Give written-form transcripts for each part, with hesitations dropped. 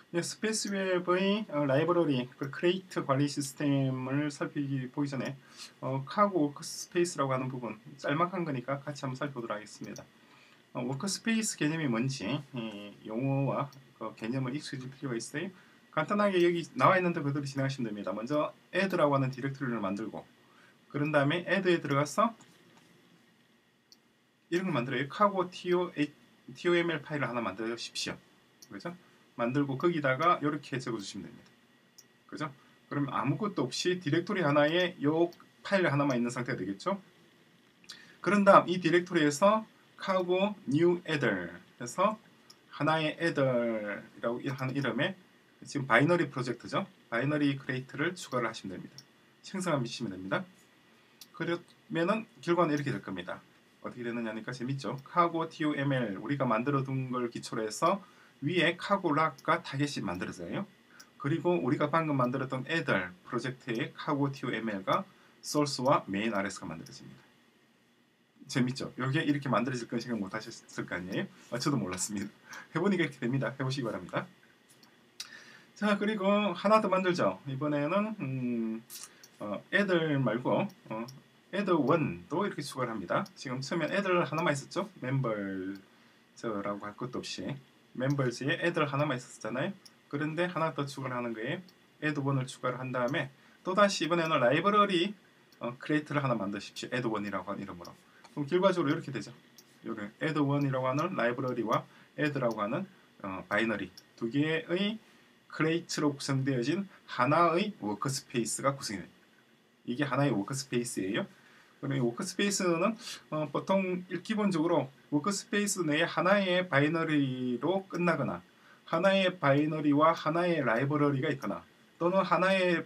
예, 스페이스 웹의 라이브러리, 그 크레이트 관리 시스템을 보기 전에 카고 워크스페이스라고 하는 부분, 짤막한 거니까 같이 한번 살펴보도록 하겠습니다. 워크스페이스 개념이 뭔지 용어와 그 개념을 익숙해질 필요가 있어요. 간단하게 여기 나와 있는 데 그대로 진행하시면 됩니다. 먼저 add라고 하는 디렉토리를 만들고, 그런 다음에 add에 들어가서 이런 걸 만들어요. 카고 toml 파일을 하나 만들어 주십시오. 그죠? 만들고 거기다가 이렇게 적어주시면 됩니다. 그죠? 그럼 아무것도 없이 디렉토리 하나에 요 파일 하나만 있는 상태가 되겠죠? 그런 다음 이 디렉토리에서 cargo new adder 해서 하나의 adder이라고 하는 이름에 지금 바이너리 프로젝트죠. 바이너리 크레이트를 추가를 하시면 됩니다. 생성하시면 됩니다. 그러면은 결과는 이렇게 될 겁니다. 어떻게 되느냐니까 재밌죠. cargo toml 우리가 만들어 둔 걸 기초로 해서 위에 cargo lock과 타겟이 만들어져요. 그리고 우리가 방금 만들었던 adder 프로젝트의 cargo toml과 source와 main rs가 만들어집니다. 재밌죠? 여기에 이렇게 만들어질 건 생각 못 하셨을 거 아니에요? 저도 몰랐습니다. 해보니까 이렇게 됩니다. 해보시기 바랍니다. 자, 그리고 하나 더 만들죠. 이번에는 애들 말고 애들 1도 이렇게 추가를 합니다. 지금 처음에 애들 하나만 있었죠? 멤버즈라고 할 것도 없이 멤버즈에 애들 하나만 있었잖아요. 그런데 하나 더 추가를 하는 거예요. 애드 1을 추가를 한 다음에 또다시 이번에는 라이브러리 크레이트를 하나 만드십시오. 애드 1이라고 하는 이름으로. 그럼 결과적으로 이렇게 되죠. 여기 add 1이라고 하는 라이브러리와 add라고 하는 바이너리 두 개의 크레이트로 구성되어진 하나의 워크스페이스가 구성이 됩니다. 이게 하나의 워크스페이스예요. 그럼 이 워크스페이스는 보통 기본적으로 워크스페이스 내에 하나의 바이너리로 끝나거나 하나의 바이너리와 하나의 라이브러리가 있거나 또는 하나의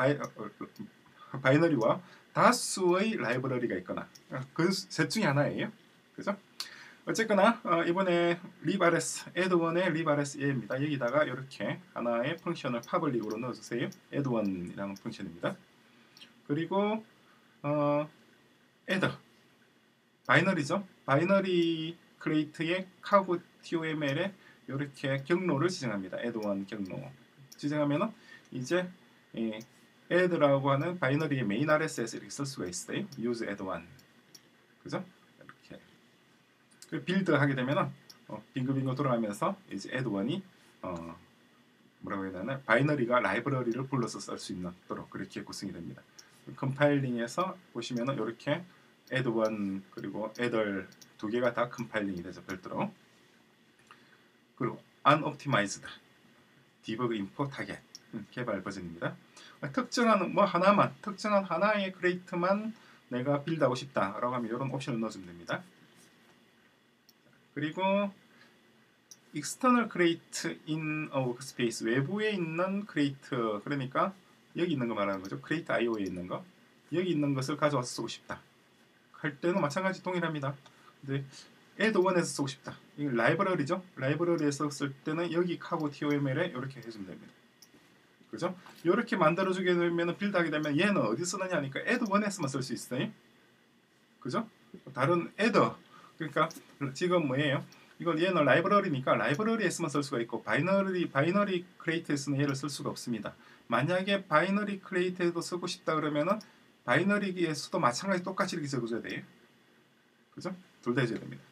바이너리와 다수의 라이브러리가 있거나 그 셋 중에 하나예요. 그죠? 어쨌거나 이번에 librs add1의 librsA입니다. 여기다가 이렇게 하나의 펑션을 public으로 넣어주세요. add1이라는 펑션입니다. 그리고 add 바이너리죠. 바이너리 크레이트의 cargo toml에 이렇게 경로를 지정합니다. add1 경로 지정하면은 이제 add라고 하는 바이너리의 main RSS 이렇게 쓸 수가 있어요. use add1 그죠? 이렇게 그 빌드 하게 되면은 빙글빙글 돌아가면서 이제 add1이 뭐라고 해야 되나 바이너리가 라이브러리를 불러서 쓸 수 있도록 그렇게 구성이 됩니다. 컴파일링에서 보시면은 이렇게 add1 그리고 adder 두 개가 다 컴파일링이 되죠. 별도로. 그리고 unoptimized debug info target 개발 버전입니다. 특정한 하나만 특정한 하나의 크레이트만 내가 빌드하고 싶다라고 하면 이런 옵션을 넣어주면 됩니다. 그리고 external create in a workspace 외부에 있는 create 그러니까 여기 있는 거 말하는 거죠. create IO에 있는 거 여기 있는 것을 가져와서 쓰고 싶다 할 때는 마찬가지 동일합니다. 근데 add1에서 쓰고 싶다 이게 라이브러리죠. 라이브러리에서 쓸 때는 여기 cargo toml에 이렇게 해주면 됩니다. 그죠? 이렇게 만들어주게 되면 빌드하게 되면 얘는 어디 쓰느냐 하니까 add1에서만 쓸 수 있어요. 그죠? 다른 adder 그러니까 지금 뭐예요? 이건 얘는 라이브러리니까 라이브러리에서만 쓸 수가 있고 바이너리 크레이트에서는 얘를 쓸 수가 없습니다. 만약에 바이너리 크레이트에도 쓰고 싶다 그러면은 바이너리에서도 마찬가지 똑같이 이렇게 적어줘야 돼요. 그죠? 둘 다 해줘야 됩니다.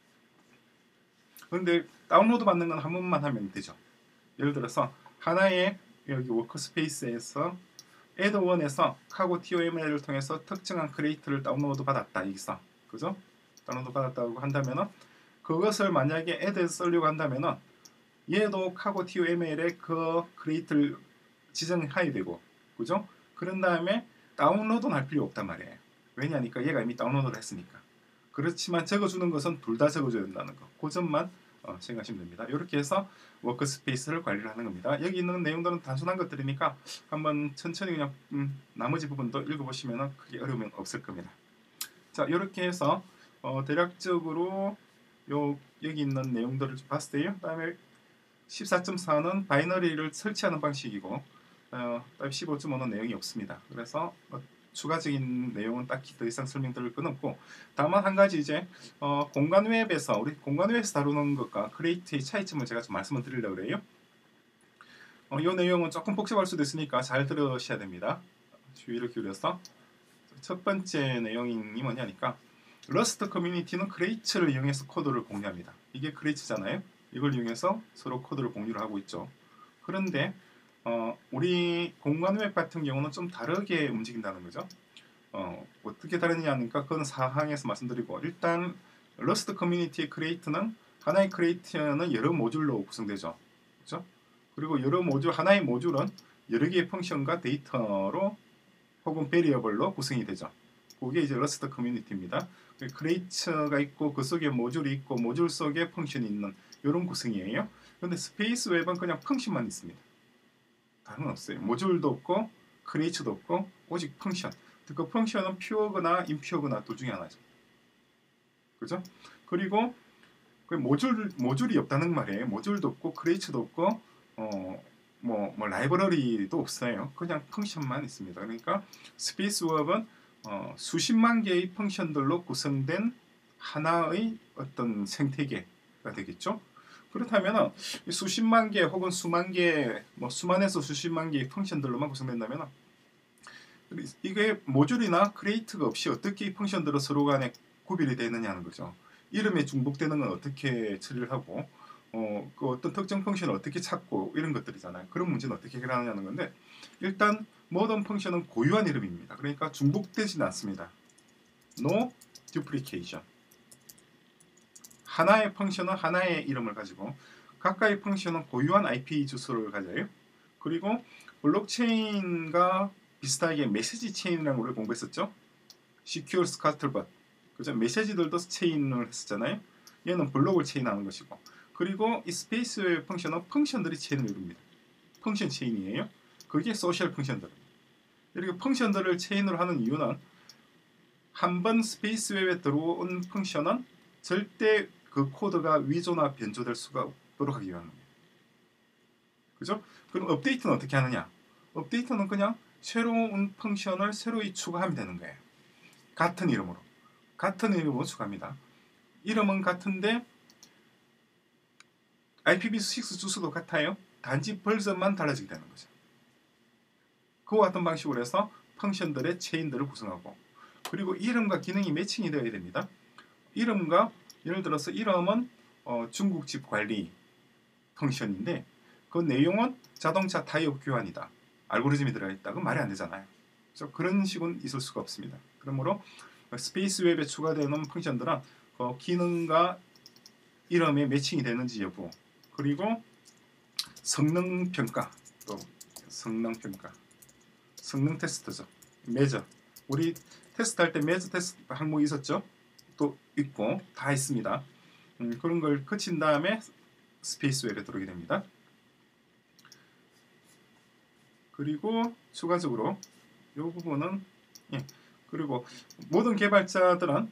그런데 다운로드 받는 건 한 번만 하면 되죠. 예를 들어서 하나의 여기 워크스페이스에서 add1에서 cargo toml을 통해서 특정한 크레이트를 다운로드 받았다 여기서 그죠? 다운로드 받았다고 한다면은 그것을 만약에 add에서 쓰려고 한다면은 얘도 cargo toml에 그 크레이트를 지정해야 되고 그죠? 그런 다음에 다운로드는 할 필요 없단 말이에요. 왜냐니까 얘가 이미 다운로드를 했으니까. 그렇지만 적어주는 것은 둘 다 적어줘야 된다는 거. 그 점만 생각하시면 됩니다. 이렇게 해서 워크스페이스를 관리를 하는 겁니다. 여기 있는 내용들은 단순한 것들이니까 한번 천천히 그냥 나머지 부분도 읽어보시면 크게 어려움은 없을 겁니다. 자, 이렇게 해서 대략적으로 여기 있는 내용들을 좀 봤을 때요. 다음에 14.4는 바이너리를 설치하는 방식이고 15.5는 내용이 없습니다. 그래서 추가적인 내용은 딱히 더 이상 설명드릴 건 없고 다만 한 가지 이제 공간 웹에서 우리 공간 웹에서 다루는 것과 크리에이트의 차이점을 제가 좀 말씀을 드리려고 그래요. 이 내용은 조금 복잡할 수도 있으니까 잘 들으셔야 됩니다. 주의를 기울여서. 첫 번째 내용이 뭐냐니까 러스트 커뮤니티는 크레이츠를 이용해서 코드를 공유합니다. 이게 크레이츠잖아요. 이걸 이용해서 서로 코드를 공유를 하고 있죠. 그런데 우리 공간 웹 같은 경우는 좀 다르게 움직인다는 거죠. 어떻게 다르냐니까 그건 사항에서 말씀드리고, 일단 러스트 커뮤니티의 크리에이트는 하나의 크리에이트는 여러 모듈로 구성되죠. 그렇죠? 그리고 여러 모듈, 하나의 모듈은 여러 개의 펑션과 데이터로 혹은 베리어블로 구성이 되죠. 그게 이제 러스트 커뮤니티입니다. 크레이트가 있고 그 속에 모듈이 있고 모듈 속에 펑션이 있는 이런 구성이에요. 그런데 스페이스 웹은 그냥 펑션만 있습니다. 다른 건 없어요. 모듈도 없고 크레이트도 없고 오직 펑션. 그 펑션은 퓨어거나 인퓨어거나 둘 중에 하나죠. 그죠? 그리고 그 모듈이 없다는 말이에요. 모듈도 없고 크레이트도 없고 라이브러리도 없어요. 그냥 펑션만 있습니다. 그러니까 스페이스 웹은 수십만 개의 펑션들로 구성된 하나의 어떤 생태계가 되겠죠. 그렇다면 수십만 개 혹은 수만 개, 수만에서 수십만 개의 펑션들로만 구성된다면 이게 모듈이나 크리에이트가 없이 어떻게 이 펑션들은 서로 간에 구별이 되느냐는 거죠. 이름에 중복되는 건 어떻게 처리를 하고 그 어떤 특정 펑션을 어떻게 찾고 이런 것들이잖아요. 그런 문제는 어떻게 해결하느냐는 건데, 일단 모든 펑션은 고유한 이름입니다. 그러니까 중복되지는 않습니다. No duplication. 하나의 펑션은 하나의 이름을 가지고 각각의 펑션은 고유한 IP 주소를 가져요. 그리고 블록체인과 비슷하게 메시지 체인이라는 걸 공부했었죠. Secure Scuttlebutt. 그죠? 메시지들도 체인을 했었잖아요. 얘는 블록을 체인하는 것이고, 그리고 이 스페이스 펑션은 펑션들이 체인을 이룹니다. 펑션 체인이에요. 그게 소셜 펑션들입니다. 이렇게 펑션들을 체인으로 하는 이유는 한번 스페이스 웹에 들어온 펑션은 절대 그 코드가 위조나 변조될 수가 없도록 하기 위한 겁니다. 그죠? 그럼 업데이트는 어떻게 하느냐? 업데이트는 그냥 새로운 펑션을 새로이 추가하면 되는 거예요. 같은 이름으로 추가합니다. 이름은 같은데 IPv6 주소도 같아요. 단지 버전만 달라지게 되는 거죠. 그와 같은 방식으로 해서 펑션들의 체인들을 구성하고, 그리고 이름과 기능이 매칭이 되어야 됩니다. 이름과, 예를 들어서 이름은 중국집 관리 펑션인데 그 내용은 자동차 타이어 교환이다. 알고리즘이 들어있다. 그건 말이 안 되잖아요. 그래서 그런 식은 있을 수가 없습니다. 그러므로 스페이스 웹에 추가되는 펑션들은 그 기능과 이름에 매칭이 되는지 여부, 그리고 성능 평가, 또 성능 테스트죠. 매저. 우리 테스트할 때 매저 테스트 항목이 있었죠. 또 있고 다 있습니다. 그런 걸 거친 다음에 스페이스 웹에 들어오게 됩니다. 그리고 추가적으로 이 부분은 그리고 모든 개발자들은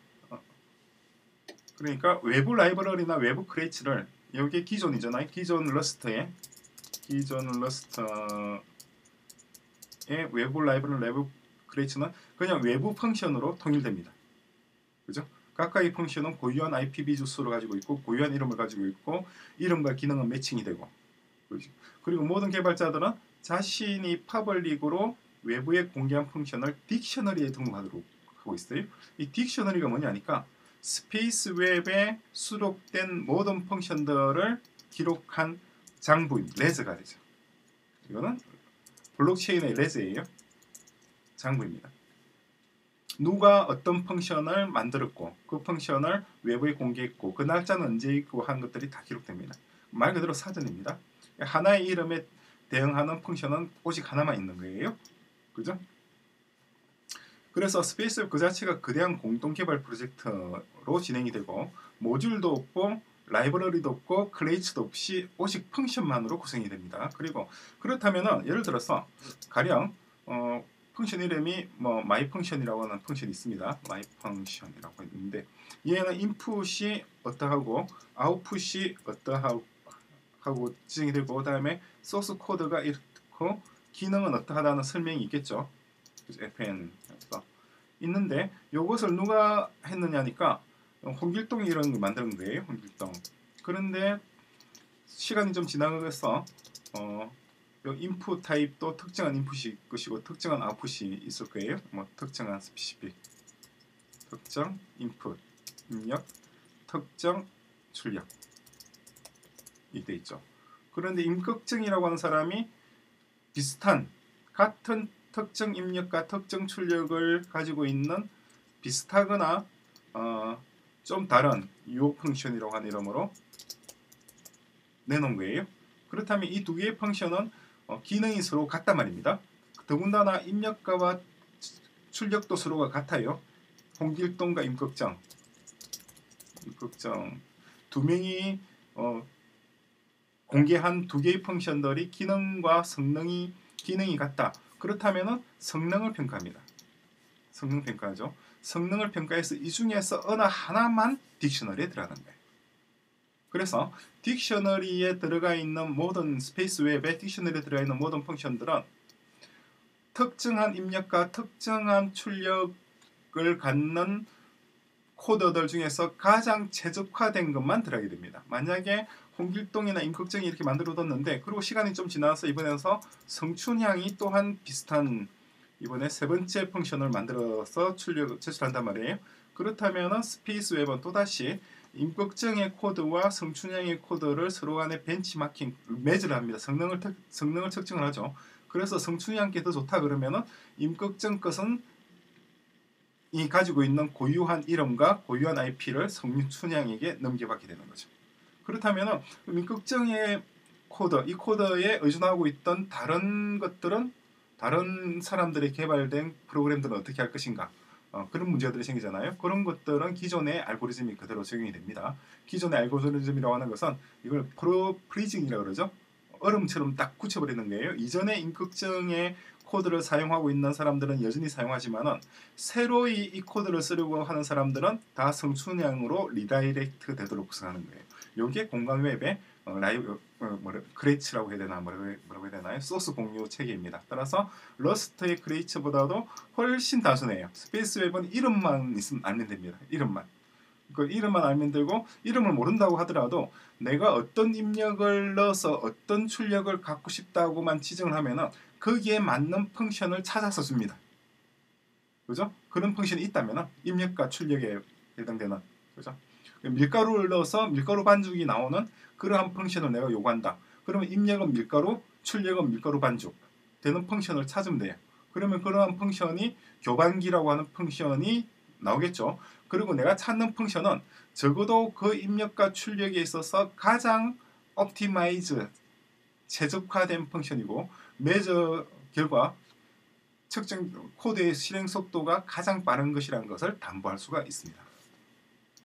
그러니까 외부 라이브러리나 외부 크레이츠를, 여기 기존이잖아요. 기존 러스트의 외부 라이브러리, 외부 크레이츠는 그냥 외부 펑션으로 통일됩니다. 그죠? 각각의 펑션은 고유한 IPv 주소를 가지고 있고 고유한 이름을 가지고 있고 이름과 기능은 매칭이 되고, 그리고 모든 개발자들은 자신이 퍼블릭으로 외부에 공개한 펑션을 딕셔너리에 등록하도록 하고 있어요. 이 딕셔너리가 뭐냐니까 스페이스 웹에 수록된 모든 펑션들을 기록한 장부인 레저가 되죠. 이거는 블록체인의 레저예요. 장부입니다. 누가 어떤 펑션을 만들었고 그 펑션을 외부에 공개했고 그 날짜는 언제 있고 한 것들이 다 기록됩니다. 말 그대로 사전입니다. 하나의 이름에 대응하는 펑션은 오직 하나만 있는 거예요. 그죠? 그래서 스페이스웹 그 자체가 거대한 공동개발 프로젝트로 진행이 되고 모듈도 없고 라이브러리도 없고 클레이츠도 없이 오직 펑션만으로 구성이 됩니다. 그리고 그렇다면은 예를 들어서 가령 펑션 이름이 my function이라고 하는 펑션이 있습니다. my function이라고 있는데 얘는 인풋이 어떠하고 아웃풋이 어떠하고 지정이 되고 그다음에 소스 코드가 이렇고 기능은 어떠하다는 설명이 있겠죠. fn에서 있는데 이것을 누가 했느냐니까 홍길동이 이런 걸 만든 거예요. 홍길동. 그런데 시간이 좀 지나가서 요 인풋 타입도 특정한 인풋이 것이고 특정한 아웃풋이 있을 거예요. 뭐 특정한 스피시픽, 특정 인풋, 입력, 특정 출력 이돼 있죠. 그런데 임꺽정이라고 하는 사람이 비슷한 같은 특정 입력과 특정 출력을 가지고 있는 비슷하거나 좀 다른 유효 펑션이라고 하는 이름으로 내놓은 거예요. 그렇다면 이 두 개의 펑션은 기능이 서로 같단 말입니다. 더군다나 입력과와 출력도 서로가 같아요. 홍길동과 임꺽정 두 명이 공개한 두 개의 펑션들이 기능이 같다. 그렇다면 성능을 평가합니다. 성능 평가하죠. 성능을 평가해서 이 중에서 어느 하나만 딕셔너리에 들어가는 거예요. 그래서 딕셔너리에 들어가 있는 모든 스페이스 웹에 딕셔너리에 들어가 있는 모든 펑션들은 특정한 입력과 특정한 출력을 갖는 코드들 중에서 가장 최적화된 것만 들어가게 됩니다. 만약에 홍길동이나 임꺽정이 이렇게 만들어뒀는데 그리고 시간이 좀 지나서 이번에서 성춘향이 또한 비슷한 이번에 세 번째 펑션을 만들어서 제출한단 말이에요. 그렇다면 스페이스 웹은 또다시 임꺽정의 코드와 성춘향의 코드를 서로 간에 벤치마킹, 매즈를 합니다. 성능을 측정을 하죠. 그래서 성춘향께 더 좋다 그러면은 임꺽정 것은 이 가지고 있는 고유한 이름과 고유한 IP를 성춘향에게 넘겨받게 되는 거죠. 그렇다면 임꺽정의 코드, 이 코드에 의존하고 있던 다른 것들은 다른 사람들이 개발된 프로그램들은 어떻게 할 것인가? 그런 문제들이 생기잖아요. 그런 것들은 기존의 알고리즘이 그대로 적용이 됩니다. 기존의 알고리즘이라고 하는 것은 이걸 프리징이라고 그러죠. 얼음처럼 딱 굳혀버리는 거예요. 이전에 임꺽정의 코드를 사용하고 있는 사람들은 여전히 사용하지만은 새로이 이 코드를 쓰려고 하는 사람들은 다 성춘향으로 리다이렉트 되도록 구성하는 거예요. 이게 공간 웹의 크레이츠라고 해야 되나 뭐라고 해야 되나요? 소스 공유 체계입니다. 따라서 러스트의 크레이츠보다도 훨씬 단순해요. 스페이스 웹은 이름만 있으면 알면 됩니다. 이름만 알면 되고 이름을 모른다고 하더라도 내가 어떤 입력을 넣어서 어떤 출력을 갖고 싶다고만 지정을 하면은 거기에 맞는 펑션을 찾아서 줍니다. 그죠? 그런 펑션이 있다면은 입력과 출력에 해당되는 그죠? 밀가루를 넣어서 밀가루 반죽이 나오는 그러한 펑션을 내가 요구한다. 그러면 입력은 밀가루, 출력은 밀가루 반죽 되는 펑션을 찾으면 돼요. 그러면 그러한 펑션이 교반기라고 하는 펑션이 나오겠죠. 그리고 내가 찾는 펑션은 적어도 그 입력과 출력에 있어서 가장 옵티마이즈 최적화된 펑션이고 매저 결과 측정 코드의 실행 속도가 가장 빠른 것이라는 것을 담보할 수가 있습니다.